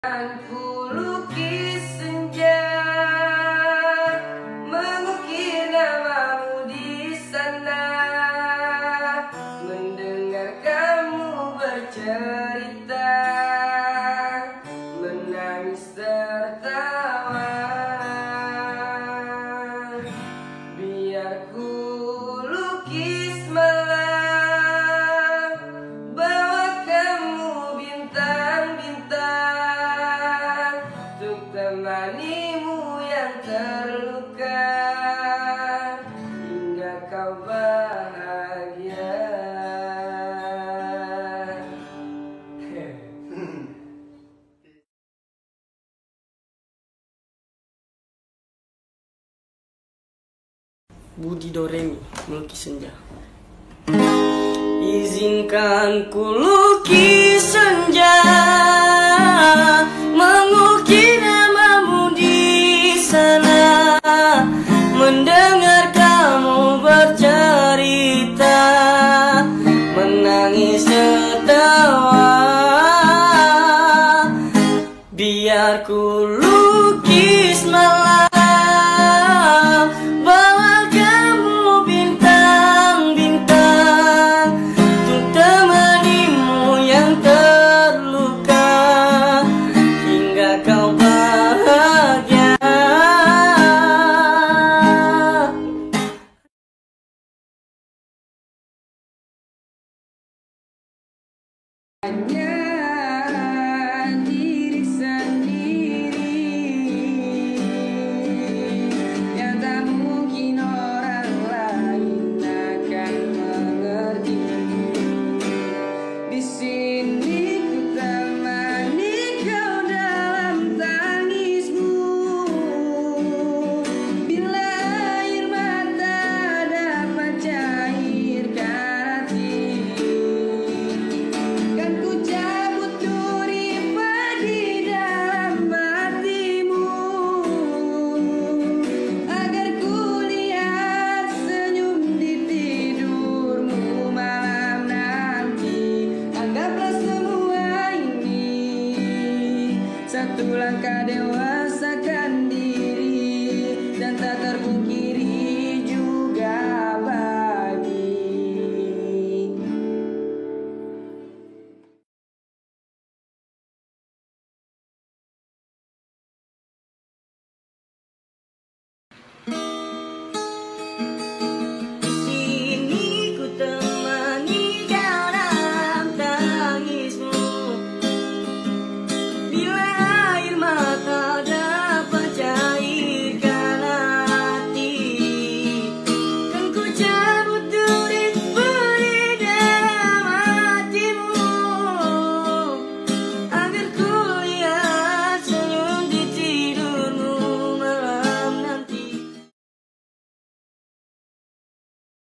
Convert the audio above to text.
Ku lukis senja, mengukir namamu di sana, mendengar kamu bercerita, menangis tertawa. Biar ku lukis malam, bawa kamu bintang-bintang, untuk temanimu yang terluka, hingga kau bahagia. Budi Doremi, melukis senja. Izinkan ku lukis senja, mengukir namamu di sana, mendengar kamu bercerita, menangis tertawa. Biar ku lukis malam, bawa kamu bintang-bintang, untuk temanimu yang terluka, hingga kau bahagia. Hanya diri sendiri yang tak mungkin orang lain akan mengerti. Di sini ku temani kau dalam tangismu, bila air mata dapat cairkan hati. Kan ku cabut duri di dalam hatimu, agar ku lihat senyum di tidurmu malam nanti. Anggaplah semua ini satu langkah dewasakan diri, dan tak terpungkiri juga bagi. Sini ku temani kau dalam tangismu, bila